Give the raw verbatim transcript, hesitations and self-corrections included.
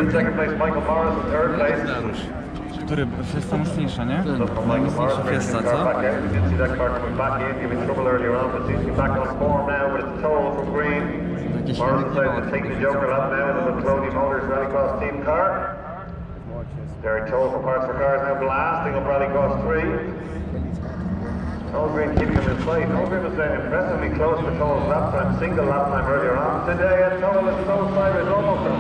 in second place, Michael Morris in third place. Który? Fiesta mocniejsza, nie? Najmocniejsza Fiesta, co? We did see that car coming back in, giving trouble earlier on, but seems to be back on form now with its Tohill from Greene. Morris decided to take the Joker lap now in the McClody Motors Rallycross team car. Derek Tohill for Parts for Cars now blasting up Rallycross three. Noel Greene keeping him in flight. Noel Greene was uh, impressively close to Tohill's lap time, single lap time earlier on. Today, and Tohill is so side, is almost